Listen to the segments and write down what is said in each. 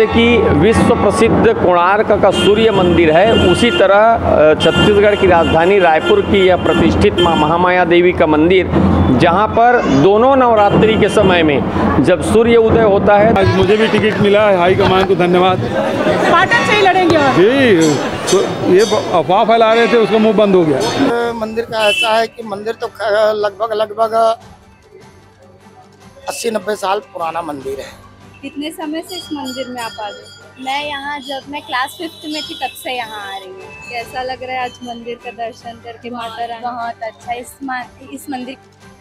कि विश्व प्रसिद्ध कोणार्क का सूर्य मंदिर है, उसी तरह छत्तीसगढ़ की राजधानी रायपुर की यह प्रतिष्ठित मां महामाया देवी का मंदिर, जहां पर दोनों नवरात्रि के समय में जब सूर्य उदय होता है। आज मुझे भी टिकट मिला है, हाईकमान को धन्यवाद। पाटन से ही लड़ेंगे जी, तो ये अफवाह फैला रहे थे, उसका मुंह बंद हो गया। मंदिर का ऐसा है कि मंदिर तो लगभग 80-90 साल पुराना मंदिर है। कितने समय से इस मंदिर में आप आ गए? मैं यहाँ जब मैं क्लास 5th में थी तब से यहाँ आ रही हूँ। कैसा लग रहा है आज मंदिर का दर्शन करके? माता रानी बहुत अच्छा। इस मंदिर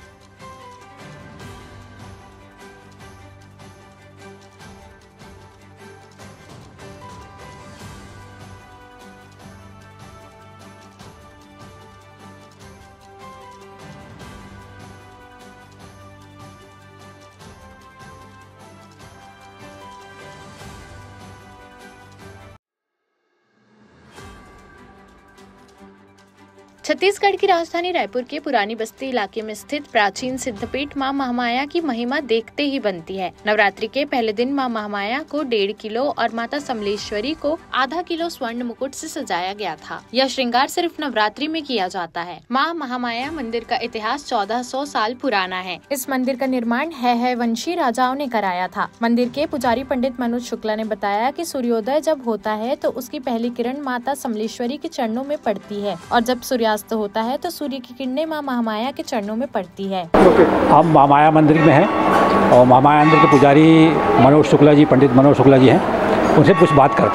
छत्तीसगढ़ की राजधानी रायपुर के पुरानी बस्ती इलाके में स्थित प्राचीन सिद्धपीठ मां महामाया की महिमा देखते ही बनती है। नवरात्रि के पहले दिन मां महामाया को 1.5 किलो और माता समलेश्वरी को आधा किलो स्वर्ण मुकुट से सजाया गया था। यह श्रृंगार सिर्फ नवरात्रि में किया जाता है। मां महामाया मंदिर का इतिहास 1400 साल पुराना है। इस मंदिर का निर्माण है वंशी राजाओं ने कराया था। मंदिर के पुजारी पंडित मनोज शुक्ला ने बताया कि सूर्योदय जब होता है तो उसकी पहली किरण माता समलेश्वरी के चरणों में पड़ती है और जब सूर्यास्त होता है तो सूर्य की किरणें मां महामाया के चरणों में पड़ती है। हम महामाया मंदिर में हैं और महामाया मंदिर के पुजारी मनोज शुक्ला जी, पंडित मनोज शुक्ला जी हैं। उनसे कुछ बात करते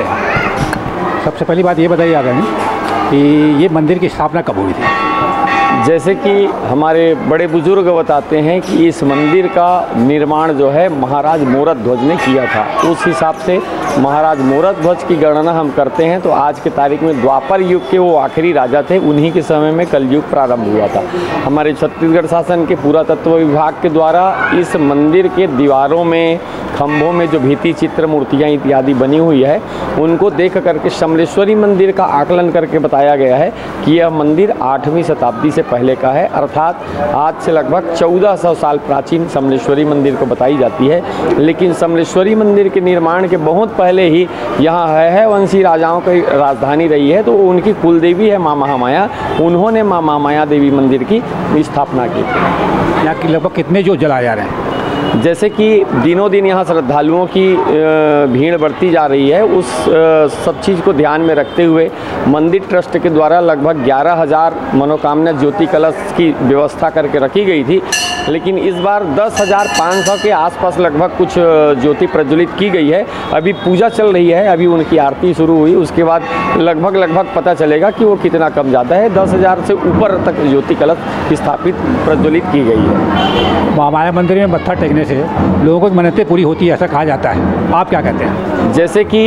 हैं। सबसे पहली बात ये बताइए आदरणीय कि ये मंदिर की स्थापना कब हुई थी? जैसे कि हमारे बड़े बुजुर्ग बताते हैं कि इस मंदिर का निर्माण जो है महाराज मोरध्वज ने किया था। उस हिसाब से महाराज मोरध्वज की गणना हम करते हैं तो आज के तारीख में द्वापर युग के वो आखिरी राजा थे, उन्हीं के समय में कलयुग प्रारंभ हुआ था। हमारे छत्तीसगढ़ शासन के पुरातत्व विभाग के द्वारा इस मंदिर के दीवारों में, खंभों में जो भित्ति चित्र, मूर्तियाँ इत्यादि बनी हुई है, उनको देख करके समलेश्वरी मंदिर का आकलन करके बताया गया है कि यह मंदिर 8वीं शताब्दी से पहले का है, अर्थात आज से लगभग 1400 साल प्राचीन समलेश्वरी मंदिर को बताई जाती है। लेकिन समलेश्वरी मंदिर के निर्माण के बहुत पहले ही यहाँ है वंशी राजाओं की राजधानी रही है, तो उनकी कुल देवी है मां महामाया। उन्होंने मां महामाया देवी मंदिर की स्थापना की थी। यहाँ की लगभग कितने जो जलाए जा रहे हैं? जैसे कि दिनों दिन यहाँ श्रद्धालुओं की भीड़ बढ़ती जा रही है, उस सब चीज़ को ध्यान में रखते हुए मंदिर ट्रस्ट के द्वारा लगभग 11,000 मनोकामना ज्योति कलश की व्यवस्था करके रखी गई थी। लेकिन इस बार 10,500 के आसपास लगभग कुछ ज्योति प्रज्वलित की गई है। अभी पूजा चल रही है, अभी उनकी आरती शुरू हुई, उसके बाद लगभग पता चलेगा कि वो कितना कम जाता है। 10,000 से ऊपर तक ज्योति कलश स्थापित प्रज्वलित की गई है। महामाया मंदिर में मत्था टेकने से लोगों की मन्नतें पूरी होती है, ऐसा कहा जाता है, आप क्या कहते हैं? जैसे कि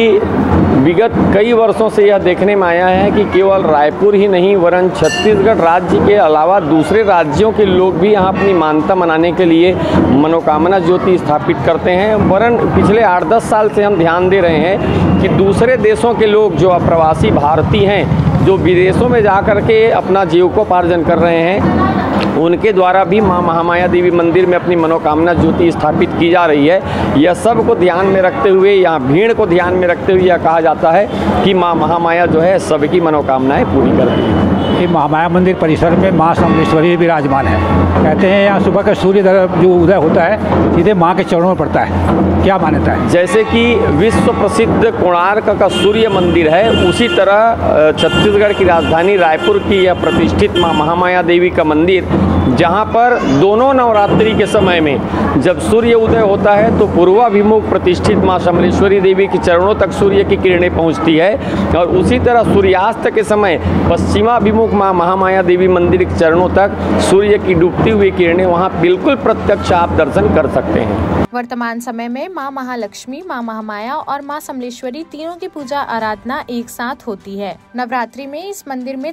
विगत कई वर्षों से यह देखने में आया है कि केवल रायपुर ही नहीं वरन छत्तीसगढ़ राज्य के अलावा दूसरे राज्यों के लोग भी यहाँ अपनी मान्यता मनाने के लिए मनोकामना ज्योति स्थापित करते हैं। वरन पिछले 8-10 साल से हम ध्यान दे रहे हैं कि दूसरे देशों के लोग जो अप्रवासी भारतीय हैं, जो विदेशों में जा कर के अपना जीविकोपार्जन कर रहे हैं, उनके द्वारा भी मां महामाया देवी मंदिर में अपनी मनोकामना ज्योति स्थापित की जा रही है। यह सब को ध्यान में रखते हुए, यहाँ भीड़ को ध्यान में रखते हुए यह कहा जाता है कि मां महामाया जो है सबकी मनोकामनाएं पूरी करती है। ये महामाया मंदिर परिसर में मां समलेश्वरी विराजमान है। कहते हैं यहाँ सुबह का सूर्य जो उदय होता है सीधे मां के चरणों में पड़ता है, क्या मान्यता है? जैसे कि विश्व प्रसिद्ध कोणार्क का सूर्य मंदिर है, उसी तरह छत्तीसगढ़ की राजधानी रायपुर की यह प्रतिष्ठित मां महामाया देवी का मंदिर, जहां पर दोनों नवरात्रि के समय में जब सूर्य उदय होता है तो पूर्वाभिमुख प्रतिष्ठित मां समलेश्वरी देवी के चरणों तक सूर्य की किरणें पहुंचती है, और उसी तरह सूर्यास्त के समय पश्चिमाभिमुख मां महामाया देवी मंदिर के चरणों तक सूर्य की डूबती हुई किरणें वहां बिल्कुल प्रत्यक्ष आप दर्शन कर सकते हैं। वर्तमान समय में मां महालक्ष्मी, मां महामाया और मां समलेश्वरी तीनों की पूजा आराधना एक साथ होती है। नवरात्रि में इस मंदिर में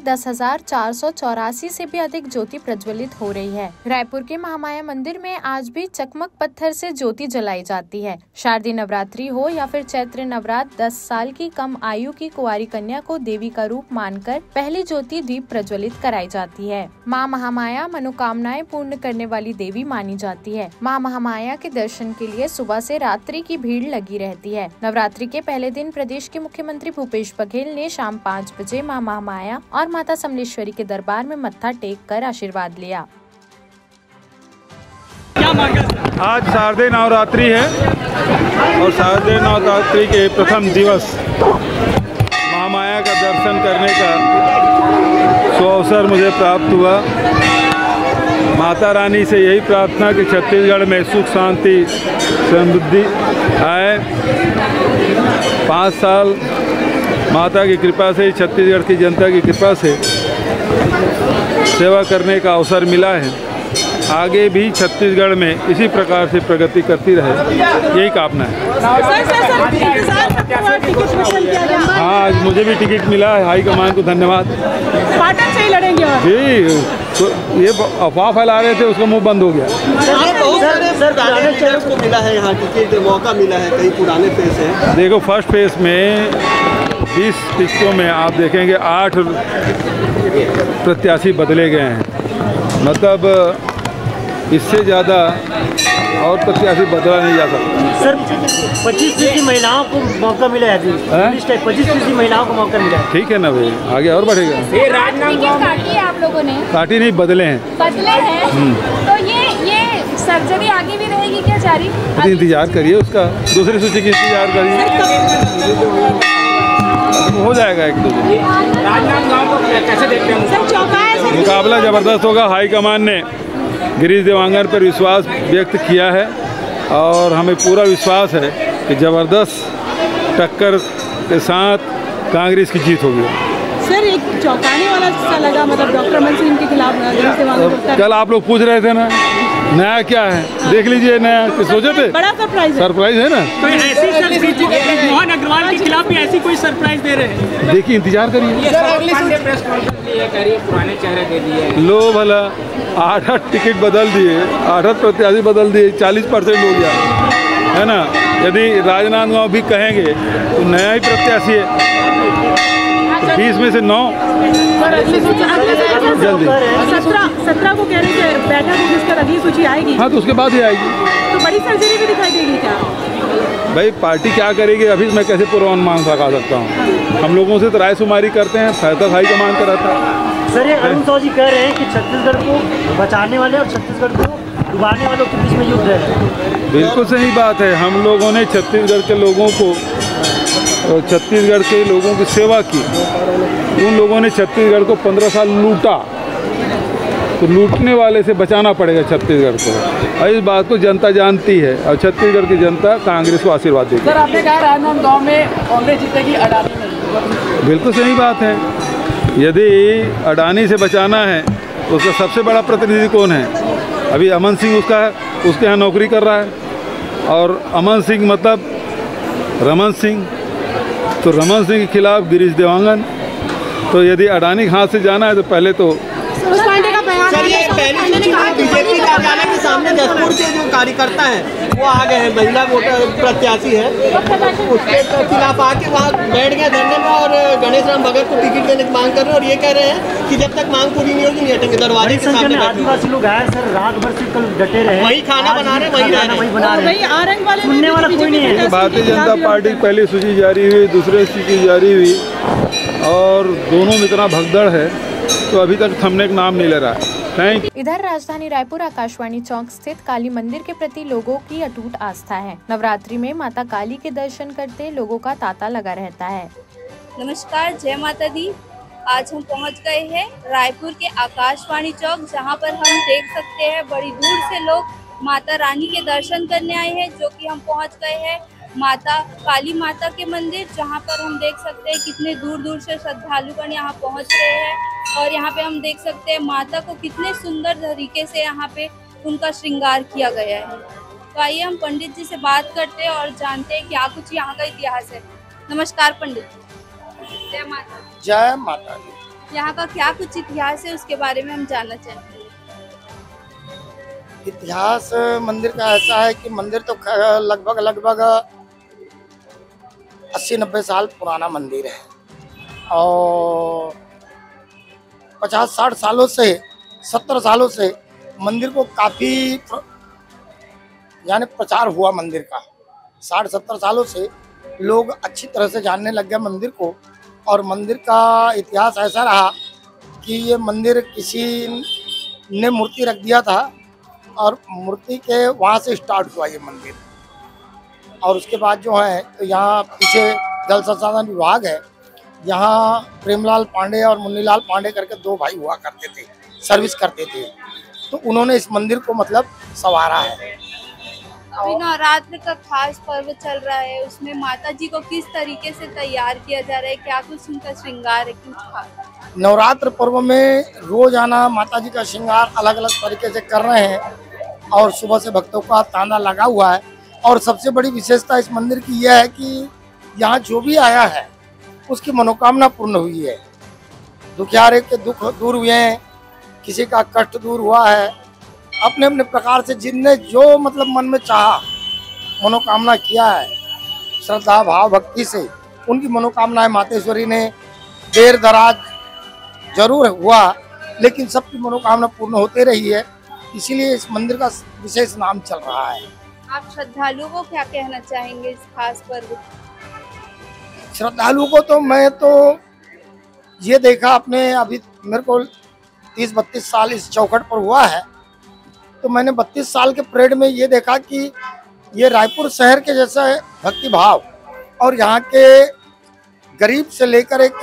10,484 से भी अधिक ज्योति प्रज्वलित हो रही है। रायपुर के महामाया मंदिर में आज भी चकमक पत्थर से ज्योति जलाई जाती है। शारदीय नवरात्रि हो या फिर चैत्र नवरात्र, 10 साल की कम आयु की कुंवारी कन्या को देवी का रूप मानकर पहली ज्योति दीप प्रज्वलित कराई जाती है। मां महामाया मनोकामनाएं पूर्ण करने वाली देवी मानी जाती है। मां महामाया के दर्शन दर्शन के लिए सुबह से रात्रि की भीड़ लगी रहती है। नवरात्रि के पहले दिन प्रदेश के मुख्यमंत्री भूपेश बघेल ने शाम 5 बजे मां महामाया और माता समलेश्वरी के दरबार में मत्था टेक कर आशीर्वाद लिया। आज शारदीय नवरात्रि है और शारदीय नवरात्रि के प्रथम दिवस महामाया का दर्शन करने का सुअवसर मुझे प्राप्त हुआ। माता रानी से यही प्रार्थना कि छत्तीसगढ़ में सुख शांति समृद्धि आए। 5 साल माता की कृपा से, छत्तीसगढ़ की जनता की कृपा से सेवा करने का अवसर मिला है। आगे भी छत्तीसगढ़ में इसी प्रकार से प्रगति करती रहे, यही कामना है। हाँ, आज मुझे भी टिकट मिला है, हाईकमान को धन्यवाद। पाटन से ही लड़ेंगे और जी, तो ये अफवाह फैला रहे थे, उसका मुंह बंद हो गया। सर पुराने चेहरे को मिला है यहाँ टिकट, मौका मिला है, कई पुराने फेस हैं। देखो, फर्स्ट फेस में 20 टिकटों में आप देखेंगे 8 प्रत्याशी बदले गए हैं। मतलब इससे ज़्यादा और प्रत्याशी बदला नहीं जा सकता। सर 25% महिलाओं को मौका मिला है, 25% महिलाओं को मौका मिला है। ठीक है ना भाई, आगे और बढ़ेगा। काटी है आप लोगों ने? काटी नहीं, बदले हैं। बदले हैं तो ये सर्जरी आगे भी रहेगी क्या जारी? इंतजार करिए उसका, दूसरी सूची की इंतजार करिए, हो जाएगा 1-2 दिन। कैसे देखते हैं? सर चौंका है। मुकाबला ज़बरदस्त होगा। हाईकमान ने गिरीश देवांगन पर विश्वास व्यक्त किया है और हमें पूरा विश्वास है कि ज़बरदस्त टक्कर के साथ कांग्रेस की जीत होगी। सर एक चौंकाने वाला सा लगा, मतलब डॉक्टर रमन सिंह के खिलाफ गिरीश देवांगन। कल आप लोग पूछ रहे थे ना, नया क्या है, देख लीजिए नया, कि सोचे थे बड़ा सरप्राइज है ना। तो ऐसी मोहन अग्रवाल के खिलाफ भी ऐसी कोई सरप्राइज दे रहे हैं? देखिए, इंतजार करिए। पुराने चेहरे दे दिए लो भला, 8 टिकट बदल दिए, 8 प्रत्याशी बदल दिए, 40% हो गया है ना। यदि राजनांदगांव भी कहेंगे तो नया ही प्रत्याशी है, तो 20 में से 9 जल्दी 17 को कह रहे थे बैठक होगी, उसका अगली सूची आएगी। हाँ, तो उसके बाद ही आएगी। तो बड़ी सर्जरी भी दिखाई देगी क्या? भाई पार्टी क्या करेगी अभी मैं कैसे पूर्वानुमान लगा सकता हूँ। हम लोगों से तो रायशुमारी करते हैं, फैसला हाईकमान का रहता है। सर ये अरुण साहू जी कह रहे हैं कि छत्तीसगढ़ को बचाने वाले और छत्तीसगढ़ को डुबाने वालों के बीच में युद्ध है। बिल्कुल सही बात है। हम लोगों ने छत्तीसगढ़ के लोगों को, छत्तीसगढ़ के लोगों की सेवा की। उन लोगों ने छत्तीसगढ़ को 15 साल लूटा, तो लूटने वाले से बचाना पड़ेगा छत्तीसगढ़ को, और इस बात को जनता जानती है। और छत्तीसगढ़ की जनता कांग्रेस को आशीर्वाद देगी। सर आपने कहा राजनांदगांव में कांग्रेस जीतेगी, अडानी नहीं। बिल्कुल सही बात है। यदि अडानी से बचाना है तो उसका सबसे बड़ा प्रतिनिधि कौन है? अभी अमन सिंह उसके यहाँ नौकरी कर रहा है। और अमन सिंह मतलब रमन सिंह, तो रमन सिंह के खिलाफ गिरीश देवांगन। तो यदि अडानी के हाथ से जाना है तो पहले तो सर ये पहली सूची में बीजेपी कार्यालय के सामने जसपुर के जो कार्यकर्ता हैं वो आ गए हैं, महिला वोटर प्रत्याशी है, उसके खिलाफ आके वहाँ बैठ गए धरने में और गणेश राम भगत को टिकट देने की मांग कर रहे हैं। और ये कह रहे हैं कि जब तक मांग पूरी नहीं होगी नहीं हटेंगे। दरवाजे के सामने आदिवासी लोग आए सर, रात भर से कल डटे रहे, वही खाना बना रहे, वही बना रहे, सुनने वाला कोई नहीं है। भारतीय जनता पार्टी की पहली सूची जारी हुई, दूसरी सूची जारी हुई और दोनों में इतना भगदड़ है तो अभी तक थमने का नाम नहीं ले रहा है। इधर राजधानी रायपुर आकाशवाणी चौक स्थित काली मंदिर के प्रति लोगों की अटूट आस्था है। नवरात्रि में माता काली के दर्शन करते लोगों का तांता लगा रहता है। नमस्कार, जय माता दी। आज हम पहुंच गए हैं रायपुर के आकाशवाणी चौक, जहां पर हम देख सकते हैं बड़ी दूर से लोग माता रानी के दर्शन करने आए हैं। जो कि हम पहुंच गए हैं माता काली माता के मंदिर, जहां पर हम देख सकते हैं कितने दूर दूर से श्रद्धालुगण यहां पहुंच रहे हैं। और यहाँ पे हम देख सकते हैं माता को कितने सुंदर तरीके से यहाँ पे उनका श्रृंगार किया गया है। तो आइए हम पंडित जी से बात करते हैं और जानते हैं क्या कुछ यहाँ का इतिहास है। नमस्कार पंडित जी। जय माता। जय माता दी। यहाँ का क्या कुछ इतिहास है उसके बारे में हम जानना चाहते हैं। इतिहास मंदिर का ऐसा है कि मंदिर तो लगभग 80-90 साल पुराना मंदिर है और 50-60 सालों से 70 सालों से मंदिर को काफ़ी यानी प्रचार हुआ मंदिर का। 60-70 सालों से लोग अच्छी तरह से जानने लग गए मंदिर को। और मंदिर का इतिहास ऐसा रहा कि ये मंदिर किसी ने मूर्ति रख दिया था और मूर्ति के वहाँ से स्टार्ट हुआ ये मंदिर। और उसके बाद जो है तो यहाँ पीछे जल संसाधन विभाग है। यहाँ प्रेमलाल पांडे और मुन्नीलाल पांडे करके 2 भाई हुआ करते थे, सर्विस करते थे, तो उन्होंने इस मंदिर को मतलब संवारा है। अभी नवरात्र का खास पर्व चल रहा है, उसमें माता जी को किस तरीके से तैयार किया जा रहा है, क्या कुछ उनका श्रृंगार है, कुछ खास? नवरात्र पर्व में रोजाना माता जी का श्रृंगार अलग अलग तरीके से कर रहे हैं और सुबह से भक्तों का तांता लगा हुआ है। और सबसे बड़ी विशेषता इस मंदिर की यह है कि यहाँ जो भी आया है उसकी मनोकामना पूर्ण हुई है। दुखियारे के दुख दूर हुए हैं, किसी का कष्ट दूर हुआ है। अपने अपने प्रकार से जिनने जो मतलब मन में चाहा, मनोकामना किया है, श्रद्धा भाव भक्ति से उनकी मनोकामनाएं मातेश्वरी ने देर दराज जरूर हुआ, लेकिन सबकी मनोकामना पूर्ण होते रही है। इसीलिए इस मंदिर का विशेष नाम चल रहा है। आप श्रद्धालुओं को क्या कहना चाहेंगे इस खास पर्व? श्रद्धालुओं को तो मैं तो ये देखा, अपने अभी मेरे को 30-32 साल इस चौखट पर हुआ है, तो मैंने 32 साल के परेड में ये देखा कि ये रायपुर शहर के जैसा भक्ति भाव और यहाँ के गरीब से लेकर एक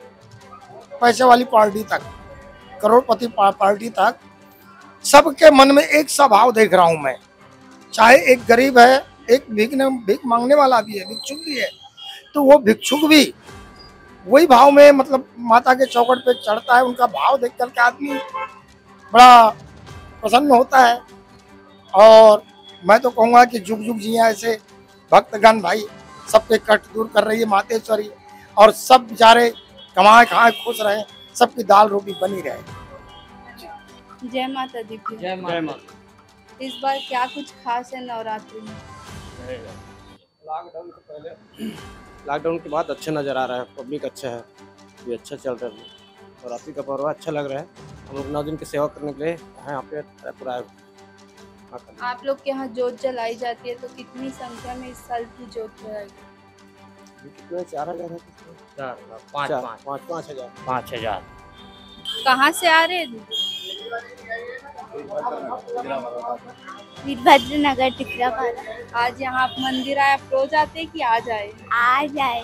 पैसे वाली पार्टी तक, करोड़पति पार्टी तक, सबके मन में एक सा भाव देख रहा हूँ मैं। चाहे एक गरीब है, एक भीख मांगने वाला भी है, भिक्षुक भी है, तो वो भिक्षुक भी वही भाव में मतलब माता के चौखट पे चढ़ता है। उनका भाव देख करके आदमी बड़ा प्रसन्न होता है। और मैं तो कहूँगा कि जुग जुग जिया ऐसे भक्तगण भाई, सबके कष्ट दूर कर रही है मातेश्वरी, और सब बेचारे कमाए खाए खुश रहे, सबकी दाल रोटी बनी रहे। जय माता दी। जय माता। इस बार क्या कुछ खास है नवरात्रि में? लॉकडाउन से पहले, लॉकडाउन के बाद अच्छा नज़र आ रहा है, पब्लिक अच्छा है, ये अच्छा चल रहा है। नवरात्रि का पर्व अच्छा लग रहा है। हम लोग 9 दिन की सेवा करने के लिए यहाँ पे रायपुर आए। आप लोग के यहाँ जोत जलाई जाती है, तो कितनी संख्या में इस साल की जोत जलाई? कितने 4,000 है? 5,000। कहाँ से आ रहे हैं? वीरभद्र नगर टिकरापारा। आज यहाँ आप मंदिर आए, आप रोज आते हैं कि आज आए? आज आए।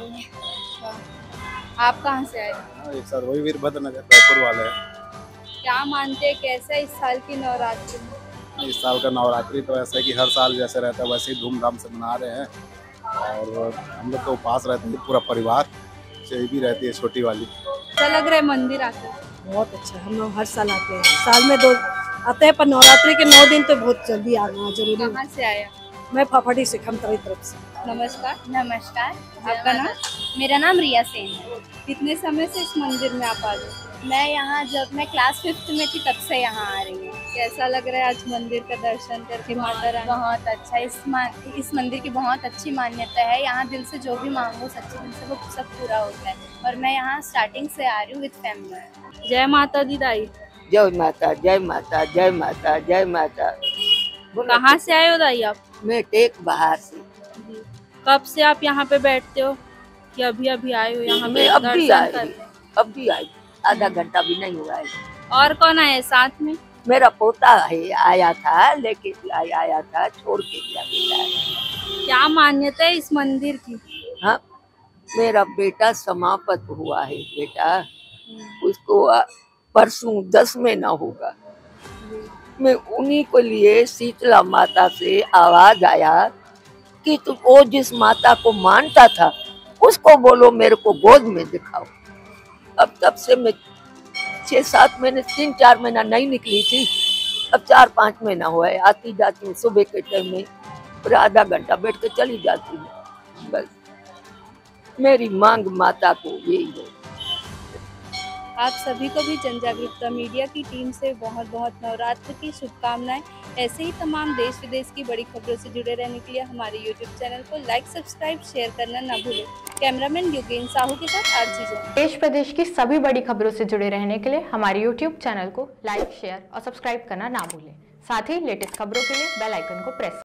आप कहाँ से आए? एक सर वही वीरभद्र नगर रायपुर वाले हैं। क्या मानते हैं, कैसा इस साल की नवरात्रि? इस साल का नवरात्रि तो ऐसा है कि हर साल जैसे रहता है वैसे ही धूमधाम से मना रहे हैं। और हम लोग तो उपास रहते हैं, पूरा परिवार से भी रहती है, छोटी वाली। अच्छा लग रहा है मंदिर आकर? बहुत अच्छा, हम लोग हर साल आते हैं, साल में 2 आते हैं, पर नवरात्रि के 9 दिन तो बहुत जल्दी आना जरूरी। कहाँ से आया? मैं फाफड़ी से, खमतरी तरफ से। नमस्कार। नमस्कार। आपका नाम? मेरा नाम रिया सेन है। कितने समय से इस मंदिर में आप आ रहे? मैं यहाँ जब मैं क्लास 5th में थी तब से यहाँ आ रही हूँ। कैसा लग रहा है आज मंदिर का दर्शन करके? माता रानी बहुत अच्छा, इस मंदिर की बहुत अच्छी मान्यता है। यहाँ दिल से जो भी मांगो सच्चे दिल से वो सब पूरा होता है। और मैं यहाँ स्टार्टिंग से आ रही हूँ विद फैमिली। जय माता दी दाई। जय माता, जय माता, जय माता, जय माता। कहाँ से आए हो दाई आप? मैं टेक बाहर से। कब से आप यहाँ पे बैठते हो कि अभी अभी आए हो यहाँ पे? अभी आई, आधा घंटा भी नहीं हुआ है। और कौन आए साथ में? मेरा पोता है, आया था, लेके आया था, छोड़ के गया बेटा। क्या मान्यता है इस मंदिर की? हाँ, मेरा बेटा समाप्त हुआ है बेटा, उसको परसों 10 महीना होगा। मैं उन्हीं को लिए शीतला माता से आवाज आया कि तू वो जिस माता को मानता था उसको बोलो मेरे को गोद में दिखाओ। अब तब से मैं 6-7 महीने, 3-4 महीना नहीं निकली थी, अब 4-5 महीना हुआ है। आती जाती हूँ सुबह के टाइम में, और आधा घंटा बैठ के चली जाती हूँ। बस मेरी मांग माता को यही है। आप सभी को भी जनजागरूकता मीडिया की टीम से बहुत बहुत नवरात्र की शुभकामनाएं। ऐसे ही तमाम देश विदेश की बड़ी खबरों से जुड़े रहने के लिए हमारे YouTube चैनल को लाइक, सब्सक्राइब, शेयर करना ना भूलें। कैमरामैन युगेन साहू के साथ आरती जैन। देश प्रदेश की सभी बड़ी खबरों से जुड़े रहने के लिए हमारे YouTube चैनल को लाइक, शेयर और सब्सक्राइब करना ना भूलें। साथ ही लेटेस्ट खबरों के लिए बेल आइकन को प्रेस